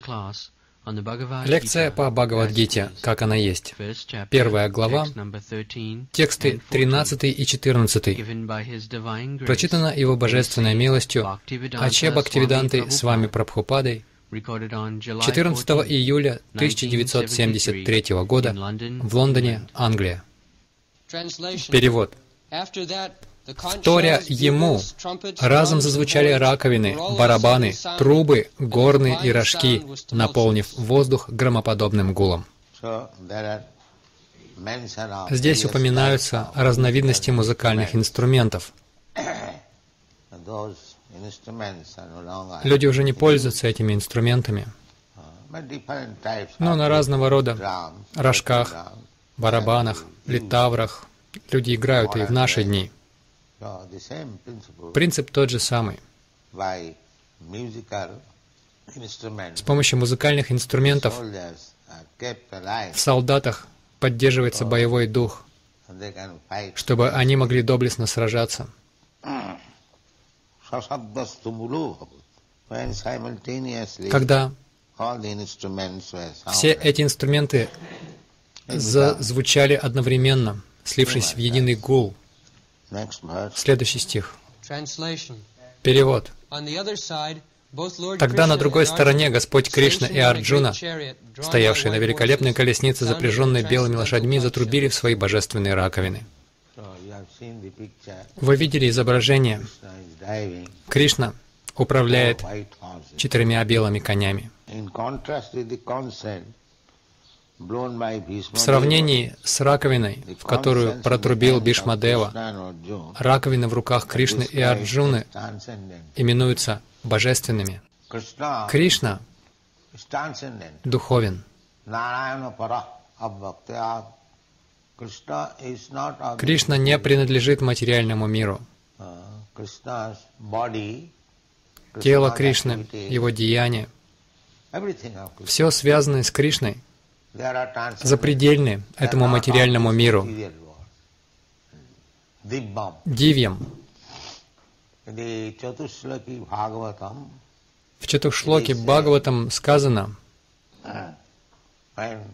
Лекция по Бхагавад-гите, как она есть. Первая глава, тексты 13 и 14. Прочитана Его Божественной милостью Аче Бхактивиданты с вами Прабхупадой 14 июля 1973 года в Лондоне, Англия. Перевод. Вторя ему, разом зазвучали раковины, барабаны, трубы, горны и рожки, наполнив воздух громоподобным гулом. Здесь упоминаются разновидности музыкальных инструментов. Люди уже не пользуются этими инструментами, но на разного рода рожках, барабанах, литаврах люди играют и в наши дни. Принцип тот же самый. С помощью музыкальных инструментов в солдатах поддерживается боевой дух, чтобы они могли доблестно сражаться. Когда все эти инструменты зазвучали одновременно, слившись в единый гул. Следующий стих. Перевод. Тогда на другой стороне Господь Кришна и Арджуна, стоявшие на великолепной колеснице, запряженной белыми лошадьми, затрубили в свои божественные раковины. Вы видели изображение? Кришна управляет 4 белыми конями. В сравнении с раковиной, в которую протрубил Бишмадева, раковины в руках Кришны и Арджуны именуются божественными. Кришна духовен. Кришна не принадлежит материальному миру. Тело Кришны, его деяния, все связанное с Кришной, запредельны этому материальному миру, дивьям. В Чатушшлоке Бхагаватам сказано, в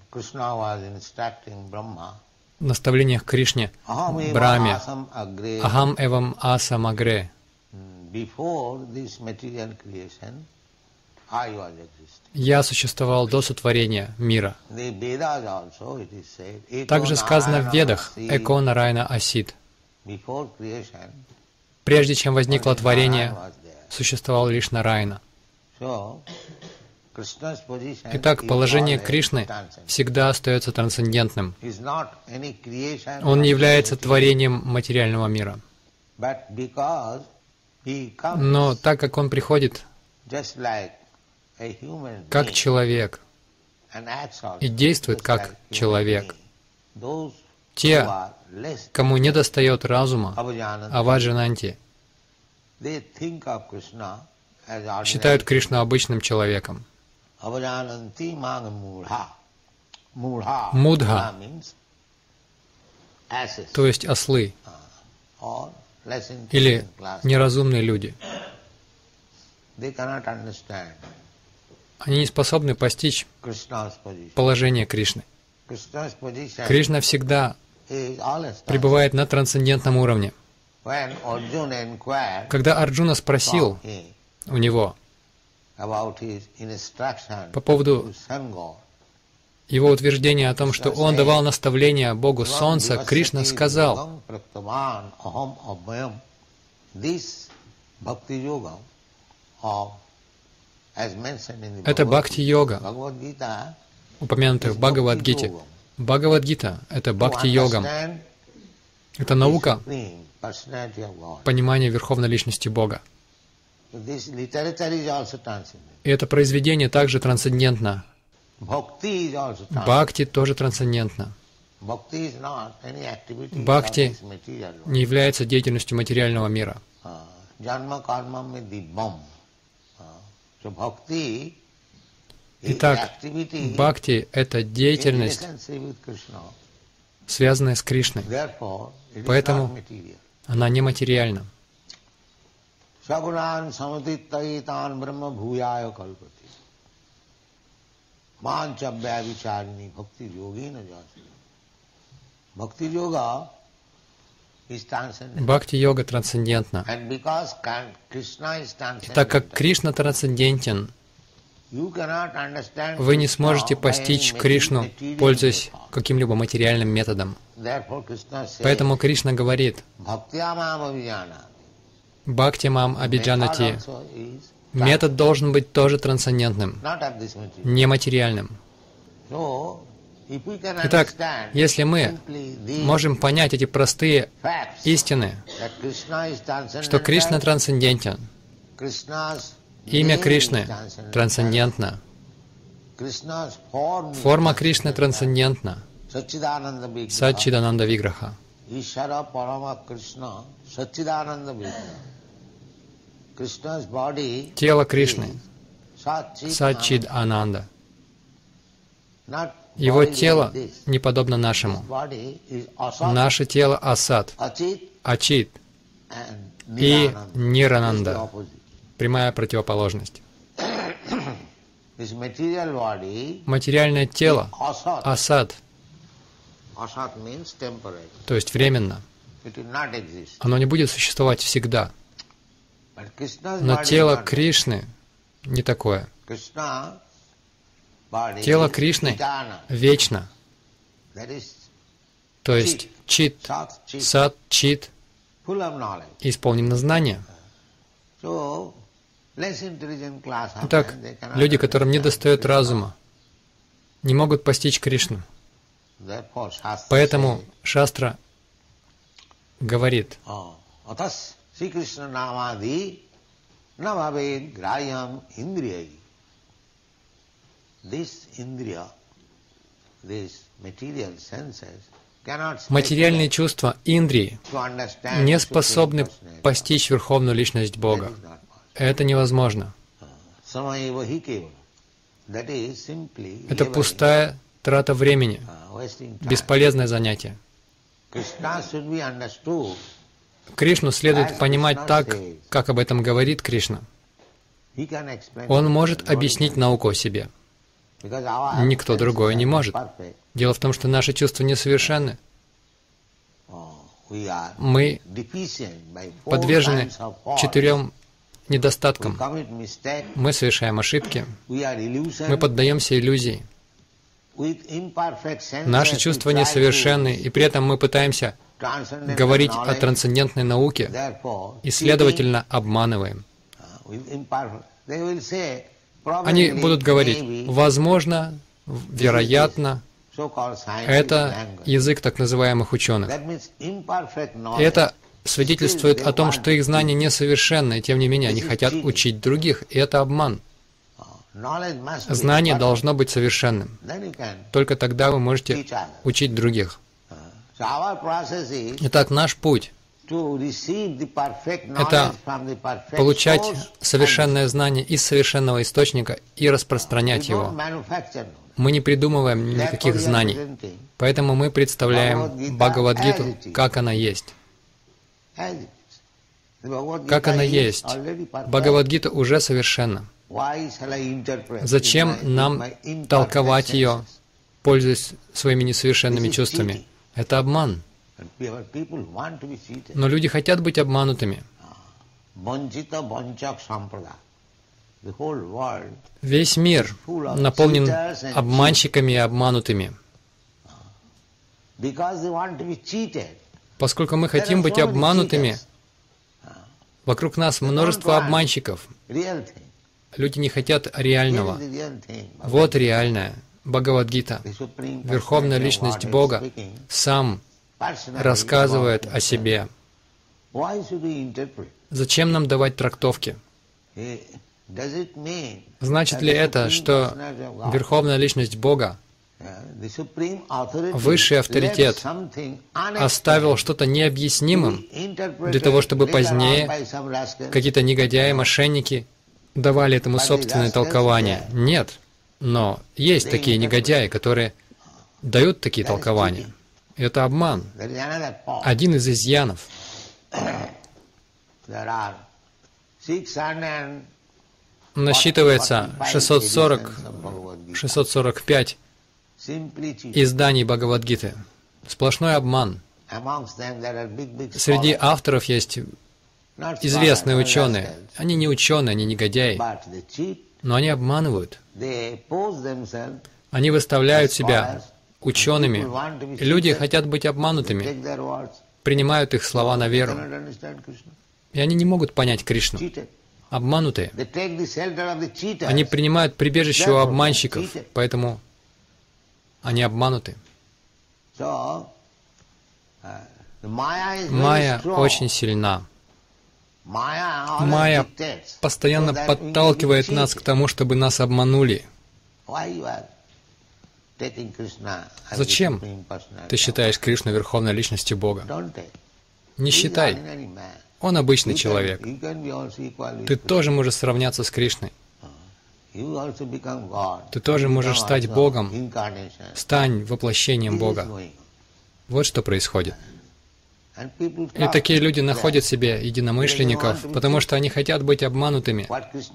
наставлениях Кришне, Брахме, «Ахам эвам асам агре». Я существовал до сотворения мира. Также сказано в Ведах «Эко Нарайана Асид». Прежде чем возникло творение, существовал лишь Нарайана. Итак, положение Кришны всегда остается трансцендентным. Он не является творением материального мира. Но так как Он приходит как человек и действует как человек, те, кому недостает разума, аваджананти, считают Кришну обычным человеком. Мудха, то есть ослы, или неразумные люди. Они не способны постичь положение Кришны. Кришна всегда пребывает на трансцендентном уровне. Когда Арджуна спросил у него по поводу его утверждения о том, что он давал наставления Богу Солнца, Кришна сказал, это бхакти-йога, упомянутая в Бхагавад-гите. Бхагавад-гита — это бхакти-йога. Это наука понимания Верховной Личности Бога. И это произведение также трансцендентно. Бхакти тоже трансцендентно. Бхакти не является деятельностью материального мира. Итак, бхакти — это деятельность, связанная с Кришной. Поэтому она нематериальна. Бхакти-йога трансцендентна. И так как Кришна трансцендентен, вы не сможете постичь Кришну, пользуясь каким-либо материальным методом. Поэтому Кришна говорит: «Бхакти мам абиджанати». Метод должен быть тоже трансцендентным, не материальным. Итак, если мы можем понять эти простые истины, что Кришна трансцендентен, имя Кришны трансцендентно, форма Кришны трансцендентна, Саччидананда Виграха. Тело Кришны Саччид Ананда. Его тело не подобно нашему. Наше тело Асад, Ачит и Нирананда. Прямая противоположность. Материальное тело Асад, то есть временно. Оно не будет существовать всегда. Но тело Кришны не такое. Тело Кришны вечно. То есть чит, сад, чит, исполнено знание. Итак, люди, которым не достает разума, не могут постичь Кришну. Поэтому Шастра говорит: материальные чувства, индрии, не способны постичь Верховную Личность Бога. Это невозможно. Это пустая трата времени, бесполезное занятие. Кришну следует понимать так, как об этом говорит Кришна. Он может объяснить науку о себе. Никто другой не может. Дело в том, что наши чувства несовершенны. Мы подвержены 4 недостаткам. Мы совершаем ошибки. Мы поддаемся иллюзии. Наши чувства несовершенны, и при этом мы пытаемся говорить о трансцендентной науке и, следовательно, обманываем. Они будут говорить: возможно, вероятно, это язык так называемых ученых. Это свидетельствует о том, что их знания несовершенны, и тем не менее они хотят учить других, и это обман. Знание должно быть совершенным. Только тогда вы можете учить других. Итак, наш путь — это получать совершенное знание из совершенного источника и распространять его. Мы не придумываем никаких знаний, поэтому мы представляем Бхагавад-гиту, как она есть. Как она есть. Бхагавад-гита уже совершенна. Зачем нам толковать ее, пользуясь своими несовершенными чувствами? Это обман. Но люди хотят быть обманутыми. Весь мир наполнен обманщиками и обманутыми. Поскольку мы хотим быть обманутыми, вокруг нас множество обманщиков. Люди не хотят реального. Вот реальное. Бхагавад-гита. Верховная Личность Бога сам рассказывает о себе. Зачем нам давать трактовки? Значит ли это, что Верховная Личность Бога, высший авторитет, оставил что-то необъяснимым для того, чтобы позднее какие-то негодяи, мошенники давали этому собственное толкование? Нет. Но есть такие негодяи, которые дают такие толкования. Это обман. Один из изъянов. насчитывается 645 изданий Бхагавад-гиты. Сплошной обман. Среди авторов есть известные ученые. Они не ученые, они негодяи, но они обманывают. Они выставляют себя учеными. И люди хотят быть обманутыми, принимают их слова на веру. И они не могут понять Кришну. Обманутые. Они принимают прибежище у обманщиков, поэтому они обмануты. Майя очень сильна. Майя постоянно подталкивает нас к тому, чтобы нас обманули. Зачем ты считаешь Кришну верховной личностью Бога? Не считай. Он обычный человек. Ты тоже можешь сравняться с Кришной. Ты тоже можешь стать Богом. Стань воплощением Бога. Вот что происходит. И такие люди находят себе единомышленников, потому что они хотят быть обманутыми.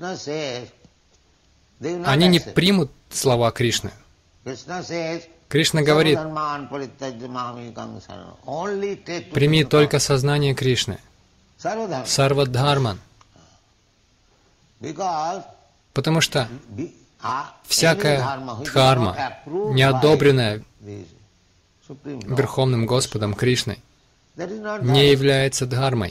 Они не примут слова Кришны. Кришна говорит: прими только сознание Кришны. Сарвадхарман. Потому что всякая дхарма, неодобренная Верховным Господом Кришной, не является дхармой.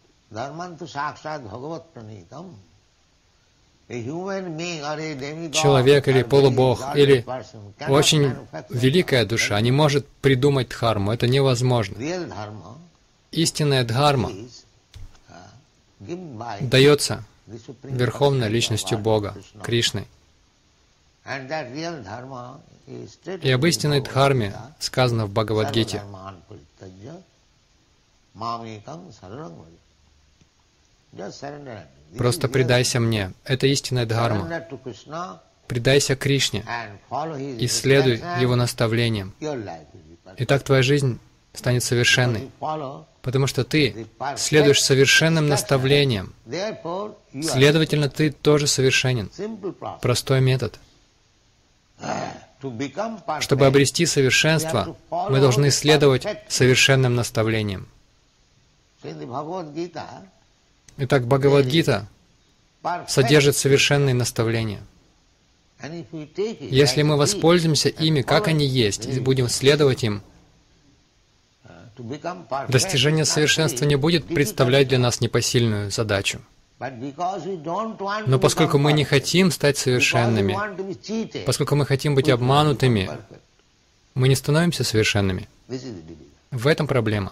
Человек или полубог, или очень великая душа не может придумать дхарму. Это невозможно. Истинная дхарма дается Верховной Личностью Бога, Кришной. И об истинной дхарме сказано в Бхагавад-гите: просто предайся мне. Это истинная дхарма. Предайся Кришне и следуй Его наставлениям. И так твоя жизнь станет совершенной, потому что ты следуешь совершенным наставлениям. Следовательно, ты тоже совершенен. Простой метод. Чтобы обрести совершенство, мы должны следовать совершенным наставлениям. Итак, Бхагавад-гита содержит совершенные наставления. Если мы воспользуемся ими, как они есть, и будем следовать им, достижение совершенства не будет представлять для нас непосильную задачу. Но поскольку мы не хотим стать совершенными, поскольку мы хотим быть обманутыми, мы не становимся совершенными. В этом проблема.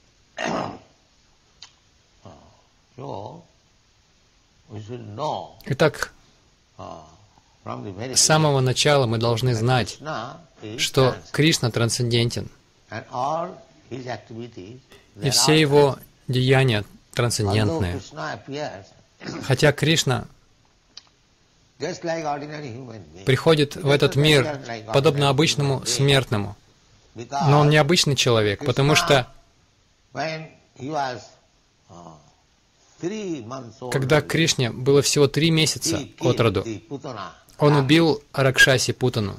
Итак, с самого начала мы должны знать, что Кришна трансцендентен, и все Его деяния трансцендентные. Хотя Кришна приходит в этот мир подобно обычному смертному, но Он не обычный человек, потому что когда Кришне было всего 3 месяца от роду, Он убил Ракшаси Путану.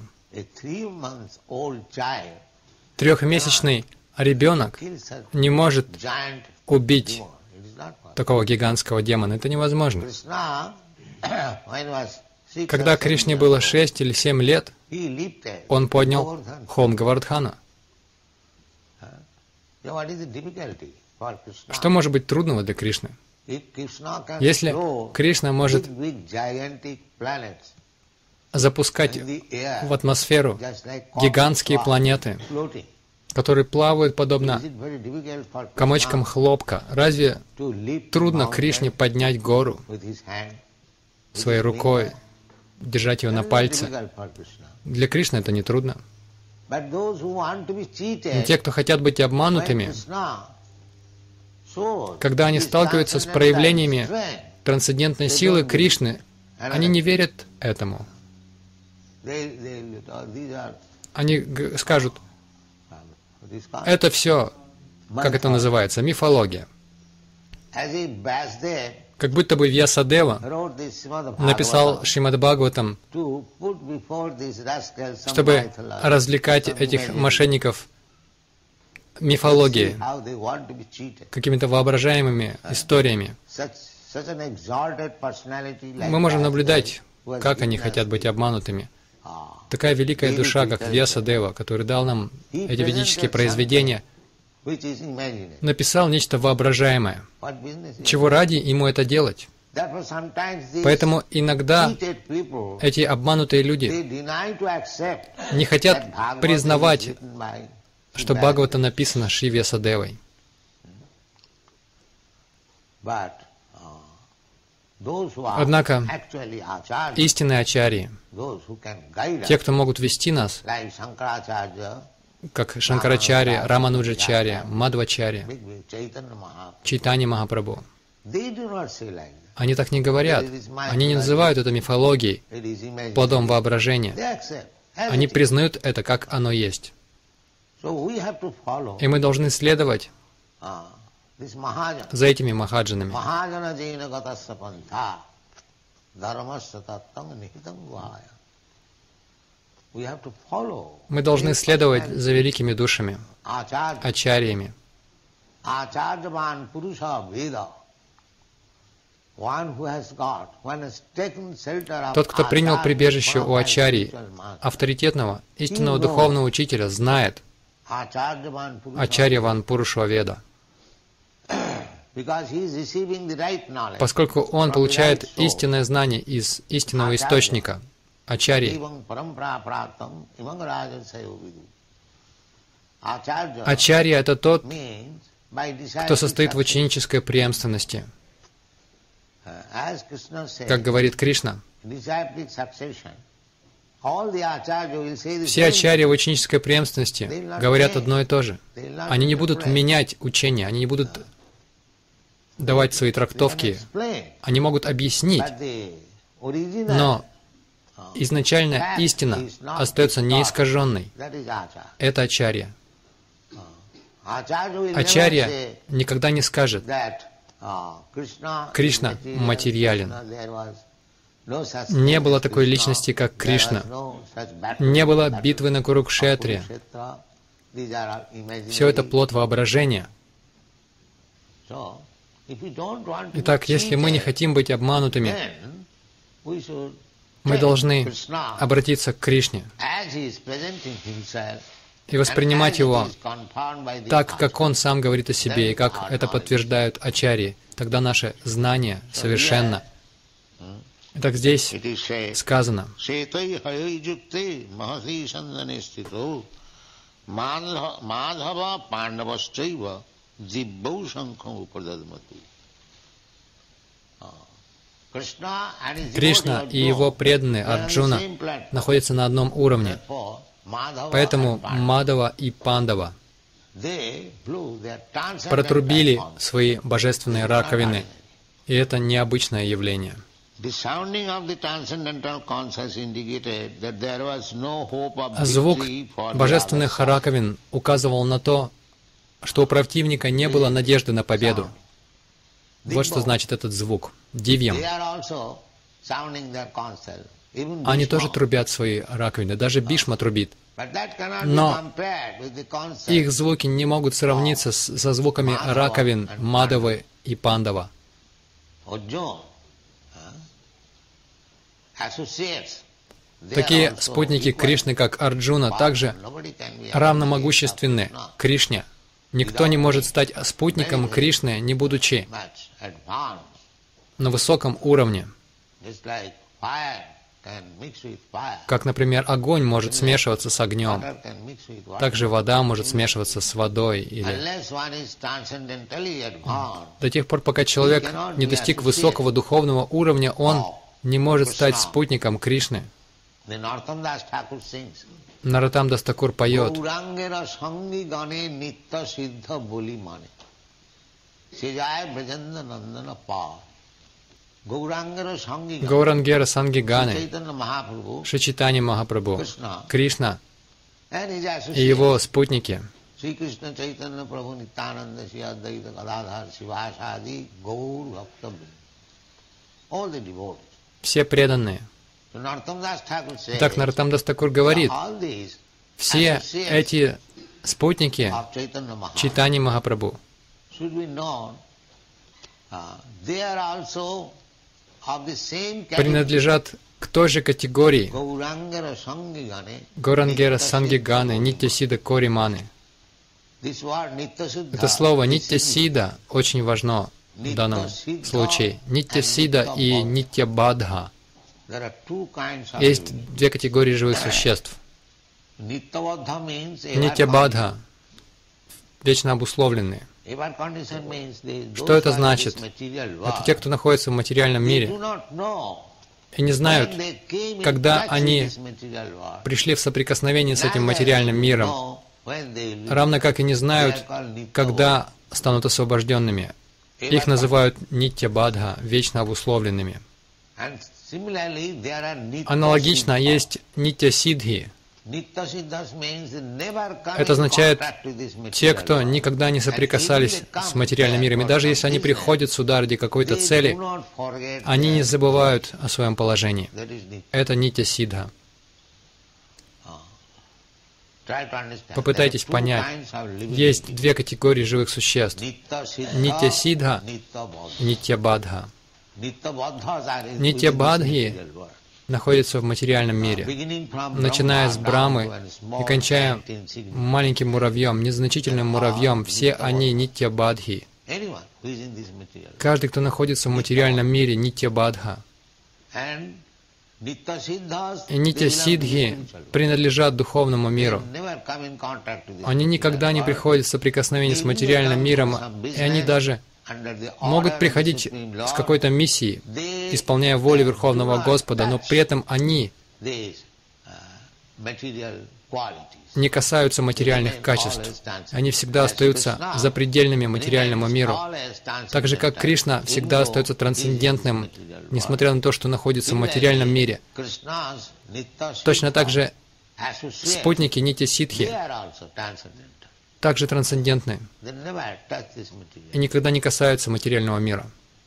3-месячный ребенок не может убить такого гигантского демона. Это невозможно. Когда Кришне было 6 или 7 лет, Он поднял холм Говардхана. Что может быть трудного для Кришны? Если Кришна может запускать в атмосферу гигантские планеты, которые плавают подобно комочкам хлопка, разве трудно Кришне поднять гору своей рукой, держать ее на пальце? Для Кришны это не трудно. Но те, кто хотят быть обманутыми, когда они сталкиваются с проявлениями трансцендентной силы Кришны, они не верят этому. Они скажут: это все, как это называется, мифология. Как будто бы Вьясадева написал Шримад Бхагаватам, чтобы развлекать этих мошенников мифологией, какими-то воображаемыми историями. Мы можем наблюдать, как они хотят быть обманутыми. Такая великая душа, как Вьясадева, который дал нам эти ведические произведения, написал нечто воображаемое. Чего ради ему это делать? Поэтому иногда эти обманутые люди не хотят признавать, что Бхагавата написано Шри Вьясадевой. Однако истинные ачарьи, те, кто могут вести нас, как Шанкарачарья, Рамануджачарья, Мадвачарья, Чайтанья Махапрабху, они так не говорят. Они не называют это мифологией, плодом воображения. Они признают это, как оно есть. И мы должны следовать за этими махаджанами. Мы должны следовать за великими душами, ачарьями. Тот, кто принял прибежище у ачарьи, авторитетного, истинного духовного учителя, знает Ачарьяван Пурушаведа, поскольку он получает истинное знание из истинного источника, ачарьи. Ачарья — это тот, кто состоит в ученической преемственности. Как говорит Кришна, все ачарьи в ученической преемственности говорят одно и то же. Они не будут менять учение, они не будут давать свои трактовки, они могут объяснить, но изначальная истина остается неискаженной. Это ачарья. Ачарья никогда не скажет: Кришна материален. Не было такой личности, как Кришна. Не было битвы на Курукшетре. Все это плод воображения. Итак, если мы не хотим быть обманутыми, мы должны обратиться к Кришне и воспринимать Его так, как Он сам говорит о себе, и как это подтверждают ачарьи. Тогда наше знание совершенно. Итак, здесь сказано: Кришна и его преданные Арджуна находятся на одном уровне. Поэтому Мадава и Пандава протрубили свои божественные раковины, и это необычное явление. Звук божественных раковин указывал на то, что у противника не было надежды на победу. Вот что значит этот звук. Дивьям. Они тоже трубят свои раковины, даже Бишма трубит. Но их звуки не могут сравниться со звуками раковин Мадавы и Пандава. Такие спутники Кришны, как Арджуна, также равномогущественны Кришне. Никто не может стать спутником Кришны, не будучи на высоком уровне. Как, например, огонь может смешиваться с огнем, также вода может смешиваться с водой. До тех пор, пока человек не достиг высокого духовного уровня, он не может стать спутником Кришны. Нароттам Дас Такур поет: Гаурангера Санги Ганы, Шри Чайтанья Махапрабху, Кришна и его спутники. все преданные. Итак, Нароттам-дас Такур говорит, все эти спутники Чайтаньи Махапрабху принадлежат к той же категории Горангера Санги Ганы, Нитья Сида Кори Маны. Это слово Нитья Сида очень важно в данном случае. Нитья Сида и Нитья Бадха. Есть две категории живых существ. Нитья Бадха — вечно обусловленные. Что это значит? Это те, кто находится в материальном мире и не знают, когда они пришли в соприкосновение с этим материальным миром, равно как и не знают, когда станут освобожденными. Их называют Нитья Бадха, вечно обусловленными. Аналогично есть Нитья Сиддхи. Это означает те, кто никогда не соприкасались с материальным миром. И даже если они приходят сюда ради какой-то цели, они не забывают о своем положении. Это Нитья Сиддха. Попытайтесь понять. Есть две категории живых существ. Нитья Сиддха и Нитья Бадха. Нитья Бадхи находятся в материальном мире, начиная с Брамы и кончая маленьким муравьем, незначительным муравьем, все они Нитья Бадхи. Каждый, кто находится в материальном мире, Нитья Бадха. И Нитья Сиддхи принадлежат духовному миру. Они никогда не приходят в соприкосновение с материальным миром, и они даже могут приходить с какой-то миссией, исполняя волю Верховного Господа, но при этом они не касаются материальных качеств. Они всегда остаются запредельными материальному миру. Так же, как Кришна всегда остается трансцендентным, несмотря на то, что находится в материальном мире. Точно так же спутники Нитья Сиддхи также трансцендентны и никогда не касаются материального мира.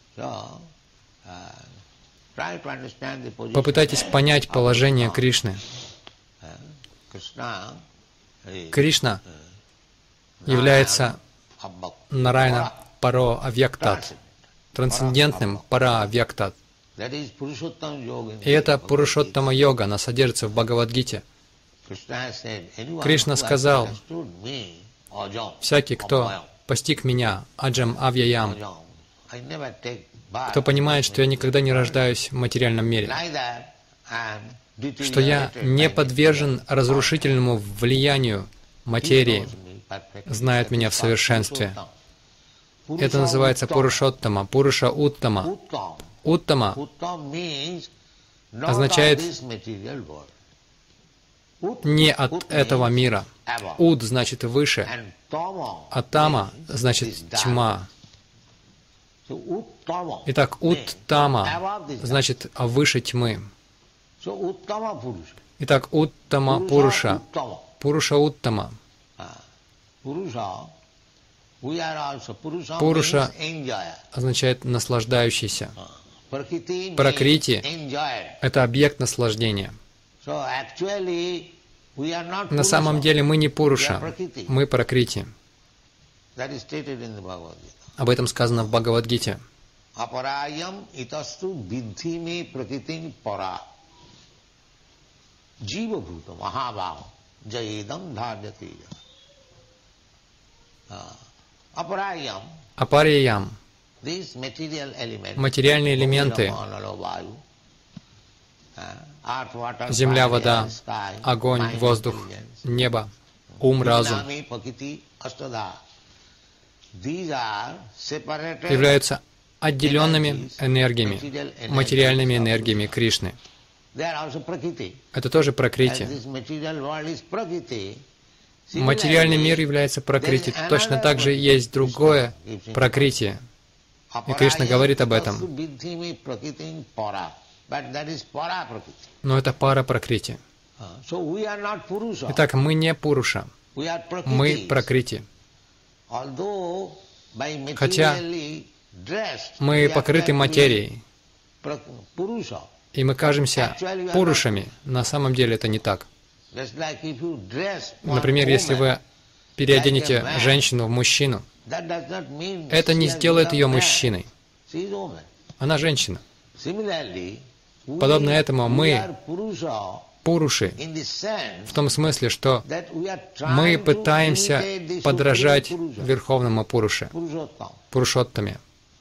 Попытайтесь понять положение Кришны. Кришна является Нараяна Паро Авьяктат, трансцендентным Пара Авьяктат. И это Пурушоттама йога, она содержится в Бхагавад-гите. Кришна сказал: «Всякий, кто постиг меня, аджам авьяям, кто понимает, что я никогда не рождаюсь в материальном мире, что я не подвержен разрушительному влиянию материи, знает меня в совершенстве». Это называется Пурушоттама, Пуруша Уттама. Уттама означает не от этого мира. Уд значит выше, а тама значит тьма. Итак, Уттама значит выше тьмы. Итак, Уттама Пуруша, Пуруша Уттама. Пуруша означает наслаждающийся. Пракрити — это объект наслаждения. На самом деле мы не Пуруша, мы Пракрити. Об этом сказано в Бхагавад-гите. Апариям. Материальные элементы, земля, вода, огонь, воздух, небо, ум, разум, являются отделенными энергиями, материальными энергиями Кришны. Это тоже Пракрити. Материальный мир является Пракрити. Точно так же есть другое Пракрити. И Кришна говорит об этом. Но это пара Пракрити. Итак, мы не Пуруша, мы Пракрити. Хотя мы покрыты материей, И мы кажемся пурушами. На самом деле это не так. Например, если вы переоденете женщину в мужчину, это не сделает ее мужчиной. Она женщина. Подобно этому мы пуруши в том смысле, что мы пытаемся подражать Верховному Пуруше, Пурушоттаме.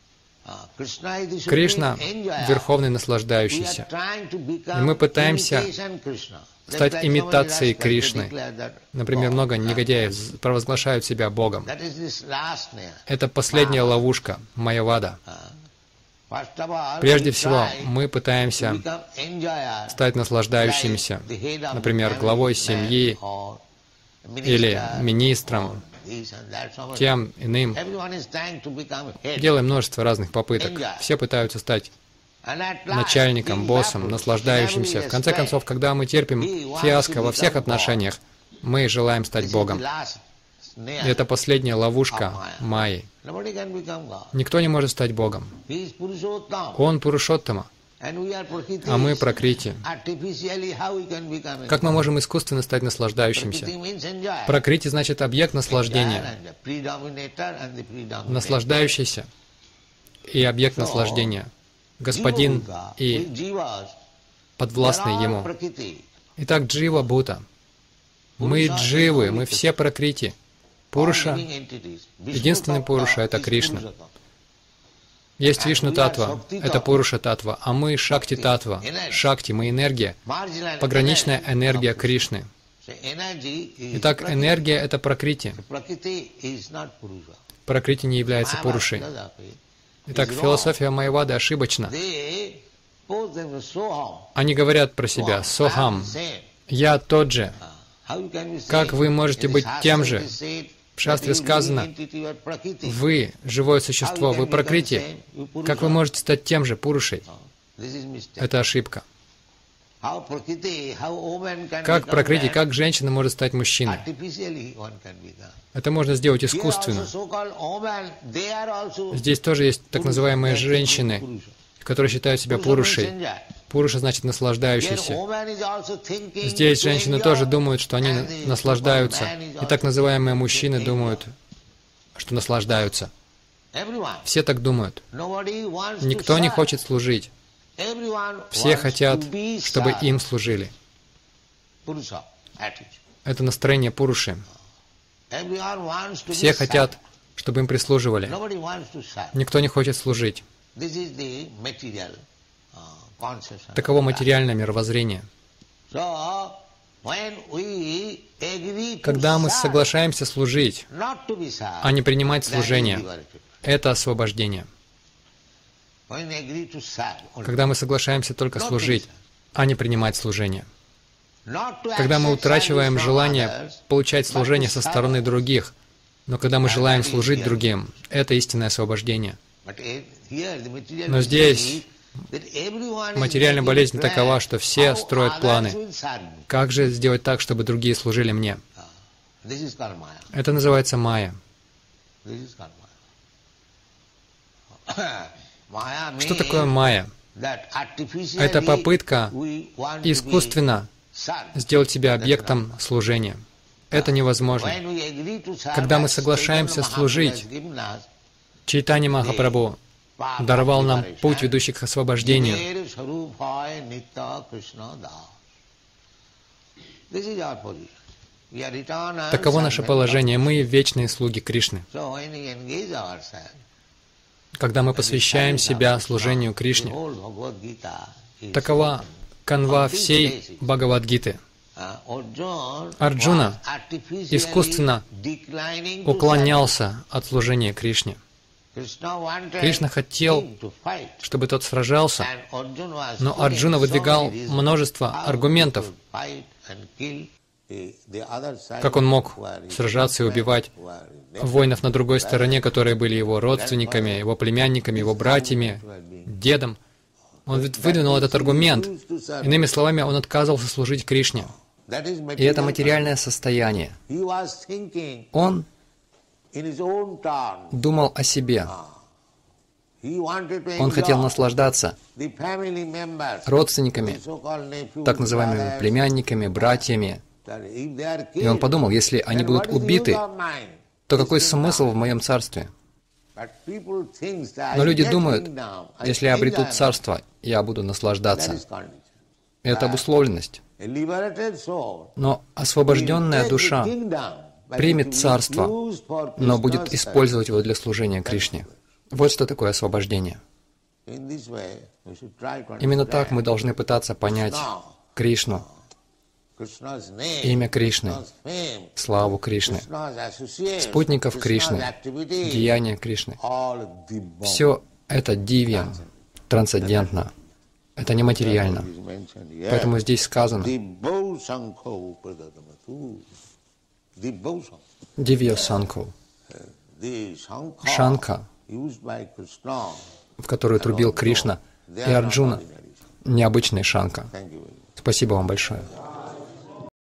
Кришна — Верховный Наслаждающийся. И мы пытаемся стать имитацией Кришны. Например, много негодяев провозглашают себя Богом. Это последняя ловушка, майявада. Прежде всего, мы пытаемся стать наслаждающимися, например, главой семьи или министром, тем иным. Делаем множество разных попыток. Все пытаются стать начальником, боссом, наслаждающимся. В конце концов, когда мы терпим фиаско во всех отношениях, мы желаем стать Богом. И это последняя ловушка майи. Никто не может стать Богом. Он Пурушоттама, а мы Пракрити. Как мы можем искусственно стать наслаждающимся? Пракрити значит объект наслаждения. Наслаждающийся и объект наслаждения. Господин и подвластный ему. Итак, Джива Бхута. Мы дживы, мы все Пракрити. Пуруша, единственный Пуруша — это Кришна. Есть Вишну-татва, это Пуруша-татва, а мы Шакти-татва. Шакти, мы энергия, пограничная энергия Кришны. Итак, энергия — это Пракрити. Пракрити не является Пурушей. Итак, философия майявады ошибочна. Они говорят про себя «сохам», «я тот же». Как вы можете быть тем же? В Шастре сказано, вы живое существо, вы Пракрити. Как вы можете стать тем же, Пурушей? Это ошибка. Как Пракрити, как женщина может стать мужчиной? Это можно сделать искусственно. Здесь тоже есть так называемые женщины, которые считают себя Пурушей. Пуруша значит наслаждающийся. Здесь женщины тоже думают, что они наслаждаются. И так называемые мужчины думают, что наслаждаются. Все так думают. Никто не хочет служить. Все хотят, чтобы им служили. Это настроение Пуруши. Все хотят, чтобы им прислуживали. Никто не хочет служить. Таково материальное мировоззрение. Когда мы соглашаемся служить, а не принимать служение, это освобождение. Когда мы соглашаемся только служить, а не принимать служение. Когда мы утрачиваем желание получать служение со стороны других, но когда мы желаем служить другим, это истинное освобождение. Но здесь материальная болезнь такова, что все строят планы. Как же сделать так, чтобы другие служили мне? Это называется майя. Что такое майя? Это попытка искусственно сделать себя объектом служения. Это невозможно. Когда мы соглашаемся служить, Чайтанья Махапрабху даровал нам путь, ведущий к освобождению. Таково наше положение. Мы вечные слуги Кришны. Когда мы посвящаем себя служению Кришне, такова канва всей Бхагавад-гиты. Арджуна искусственно уклонялся от служения Кришне. Кришна хотел, чтобы тот сражался, но Арджуна выдвигал множество аргументов, как он мог сражаться и убивать воинов на другой стороне, которые были его родственниками, его племянниками, его братьями, дедом. Он выдвинул этот аргумент. Иными словами, он отказывался служить Кришне. И это материальное состояние. Он думал о себе. Он хотел наслаждаться родственниками, так называемыми племянниками, братьями. И он подумал, если они будут убиты, то какой смысл в моем царстве? Но люди думают, если я обрету царство, я буду наслаждаться. Это обусловленность. Но освобожденная душа примет царство, но будет использовать его для служения Кришне. Вот что такое освобождение. Именно так мы должны пытаться понять Кришну, имя Кришны, славу Кришны, спутников Кришны, деяния Кришны. Все это дивья, трансцендентно. Это нематериально. Поэтому здесь сказано Дивья Санку, шанка, в которую трубил Кришна и Арджуна, необычная шанка. Спасибо вам большое.